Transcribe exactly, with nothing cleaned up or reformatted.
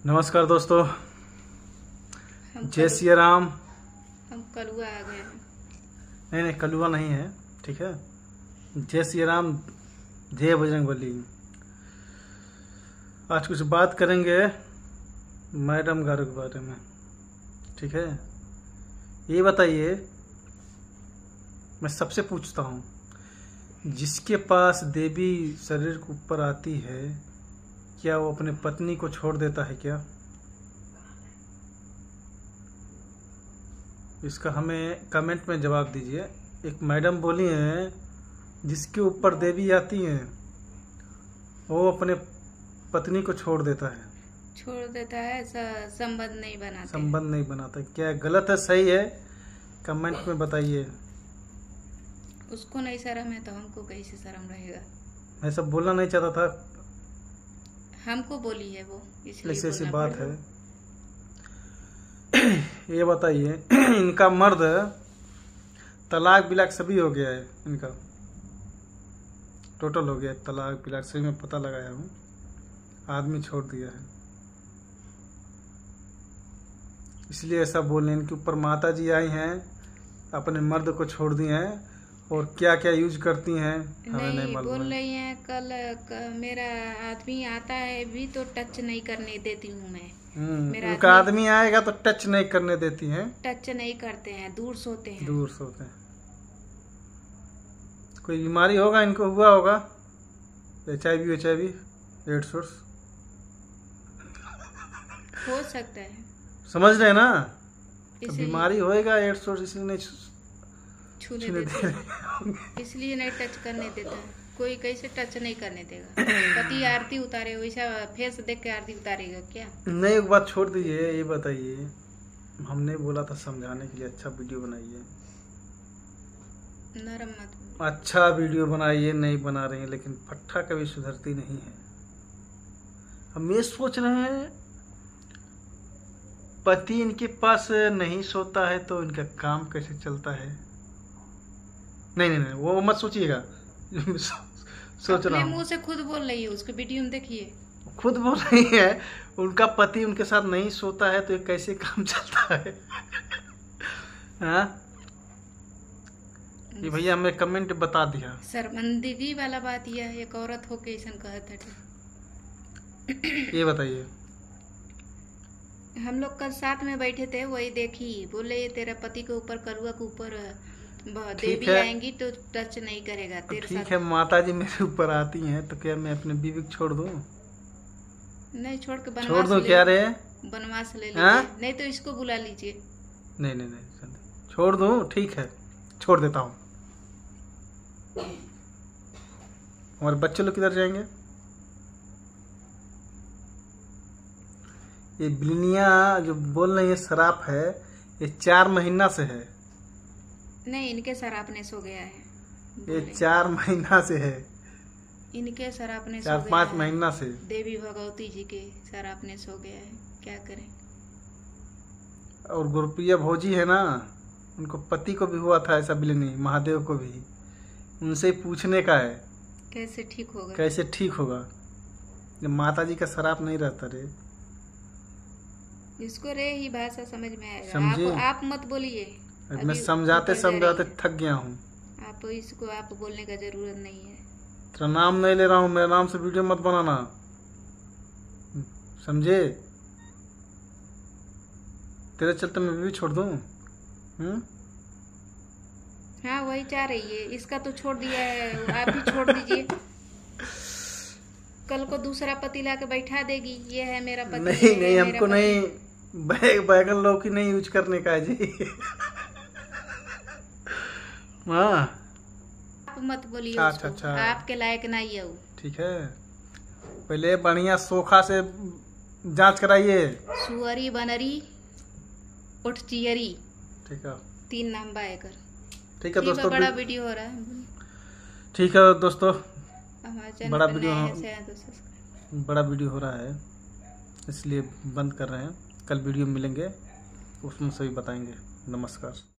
नमस्कार दोस्तों, जय सिया राम। हम कलुआ आ गए हैं। नहीं नहीं कलुआ नहीं है, ठीक है। जय सिया राम, जय बजरंगबली। आज कुछ बात करेंगे मैडम गारू के बारे में, ठीक है। ये बताइए, मैं सबसे पूछता हूँ, जिसके पास देवी शरीर के ऊपर आती है, क्या वो अपने पत्नी को छोड़ देता है क्या? इसका हमें कमेंट में जवाब दीजिए। एक मैडम बोली हैं, जिसके ऊपर देवी आती हैं वो अपने पत्नी को छोड़ देता है छोड़ देता है, संबंध नहीं बनाता संबंध नहीं बनाता। क्या गलत है, सही है? कमेंट में बताइए। उसको नहीं शर्म है तो हमको कैसे शर्म रहेगा? मैं सब बोलना नहीं चाहता था, हमको बोली है वो, इसलिए ऐसी ऐसी बोलना बात पड़ा। है। ये बताइए, इनका मर्द तलाक बिलाक सभी हो गया है, इनका टोटल हो गया है, तलाक बिलाक सभी में पता लगाया हूँ, आदमी छोड़ दिया है। इसलिए ऐसा बोलने, इनके ऊपर माता जी आई हैं, अपने मर्द को छोड़ दिए हैं, और क्या क्या यूज करती हैं हमें नहीं, नहीं मालूम। बोल रही हैं कल क, मेरा आदमी आता है भी तो टच नहीं करने देती हूँ मैं। मेरा उनका आदमी आएगा तो टच नहीं करने देती हैं। टच नहीं करते हैं, दूर सोते हैं। दूर सोते हैं। कोई बीमारी होगा, इनको हुआ होगा, H I V H I V AIDS उड्स हो सकता है, समझ रहे हैं ना? तो इसीलिए बीमारी होएगा एड्स उड्स, इसलिए नहीं छूने छूने देते दे हैं। इसलिए नहीं टच करने देता है। कोई कैसे टच नहीं करने देगा? पति आरती उतारे वैसा फेस देख के आरती उतारेगा क्या? नहीं, एक बात छोड़ दीजिए। ये बताइए, हमने बोला था समझाने के लिए, अच्छा वीडियो बनाइए, नरम मत। अच्छा वीडियो बनाइए, नहीं बना रही है, लेकिन फट्टा कभी सुधरती नहीं है। हम ये सोच रहे हैं, पति इनके पास नहीं सोता है तो इनका काम कैसे चलता है? नहीं नहीं नहीं, वो मत सोचिएगा। सोच रहा हूँ, मुंह से खुद बोल रही है, उसके वीडियो में देखिए, खुद बोल रही है, उनका पति उनके साथ नहीं सोता है तो ये कैसे काम चलता है? हाँ, ये भैया हमें कमेंट बता दिया। शर्मिंदगी वाला बात यह है, एक औरत होके ऐसा कहत है। ये बताइए, हम लोग कल साथ में बैठे थे, वही देखी, बोले तेरा पति के ऊपर, करुआ के ऊपर देवी आएंगी तो टच नहीं करेगा तेरे साथ। ठीक है, माता जी मेरे ऊपर आती हैं तो क्या मैं अपने बीवी को छोड़ दूं? नहीं, छोड़ के बनवास छोड़ दूं क्या रे? बनवास ले लीजिए, नहीं तो इसको बुला लीजिए। नहीं नहीं नहीं, छोड़ दूं, ठीक है, छोड़ देता हूँ। हमारे बच्चे लोग किधर जाएंगे? ये बिलनिया जो बोल रही है शराब है, ये चार महीना से है। नहीं, इनके सरापने सो गया है। ये चार महीना से है, इनके सरापने सो चार गया पाँच है। महीना से देवी भगवती जी के सरापने सो गया है, क्या करें? और गुरुप्रिया भौजी है ना, उनको पति को भी हुआ था ऐसा बिलनी, महादेव को भी। उनसे पूछने का है कैसे ठीक होगा, कैसे ठीक होगा। माता जी का शराप नहीं रहता रे। इसको रे ही भाषा समझ में आएगा। समझे? आप, आप मत बोलिए, मैं समझाते समझाते थक गया हूँ। आप इसको आप बोलने का जरूरत नहीं है। तेरा नाम नहीं ले रहा हूँ, मेरे नाम से वीडियो मत बनाना, समझे? तेरे चलते मैं भी छोड़ दूँ? हम्म, हाँ वही चाह रही है, इसका तो छोड़ दिया है, आप भी छोड़ दीजिए। कल को दूसरा पति ला के बैठा देगी, ये है मेरा पति। नहीं नहीं, हमको नहीं, बैगन लौकी नहीं यूज करने का है जी। हाँ, आप मत बोलिए, अच्छा अच्छा, आपके लायक नहीं है वो। ठीक है, पहले बढ़िया सोखा से जांच कराइए। सुअरी बनरी उठ चियरी, ठीक है, तीन नाम बाएकर। ठीक है दोस्तों, बड़ा वीडियो हो रहा है। ठीक है दोस्तों, बड़ा वीडियो हो बड़ा वीडियो हो रहा है, इसलिए बंद कर रहे हैं। कल वीडियो मिलेंगे, उसमें सभी बताएंगे। नमस्कार।